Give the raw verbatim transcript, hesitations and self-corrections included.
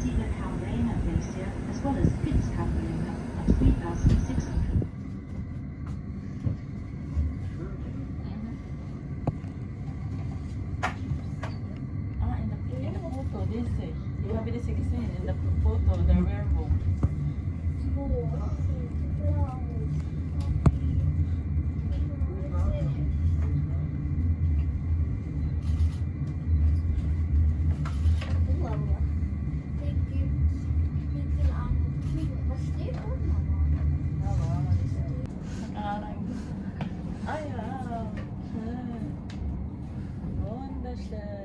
Antigua Carolina Glacier, as well as Pitts Carolina at three thousand six hundred. Ah, in the, in the photo, they say, you have this saying in the photo, the rainbow. Ah ja, wunderschön.